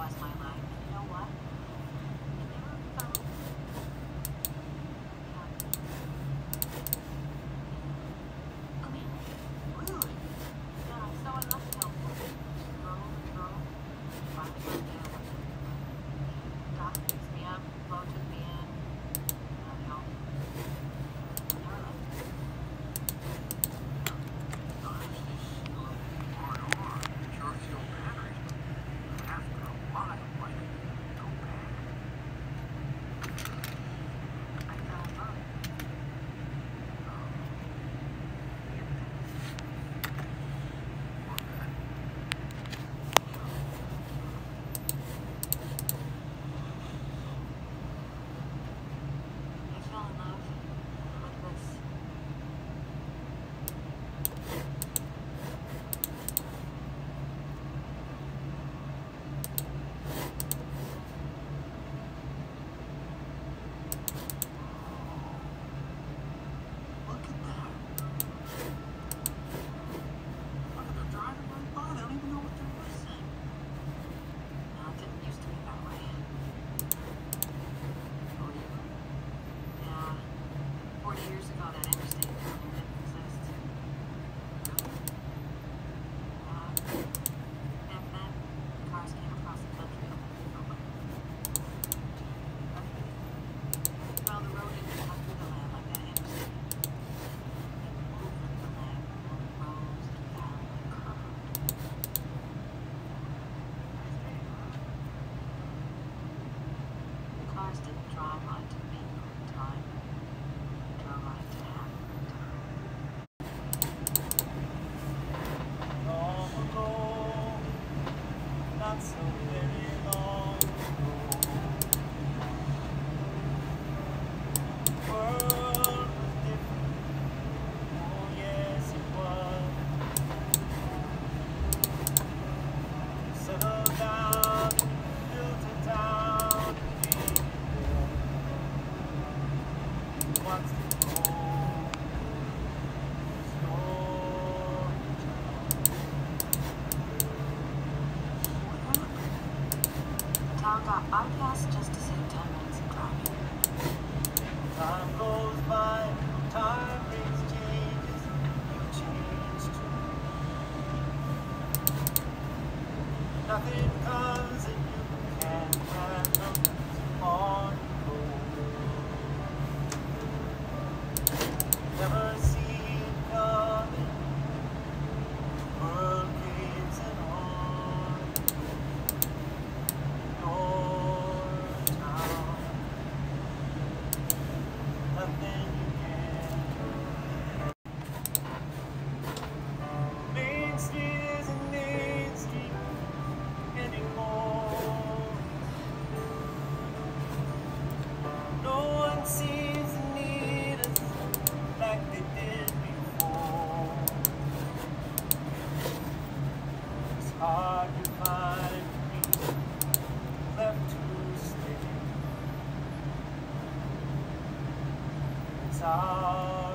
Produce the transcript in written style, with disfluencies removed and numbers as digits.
stabilized my life. And you know what? It never felt... I mean, really? Yeah, so nothing helpful. Drove. Finally got there. Doc picks me up, Flo took me in. You know, never left. Bypass just to save 10 minutes of driving. Time goes by, time brings changes, you change too. Nothing comes and you can't handle on the go. Never see it coming, world caves and on. It's hard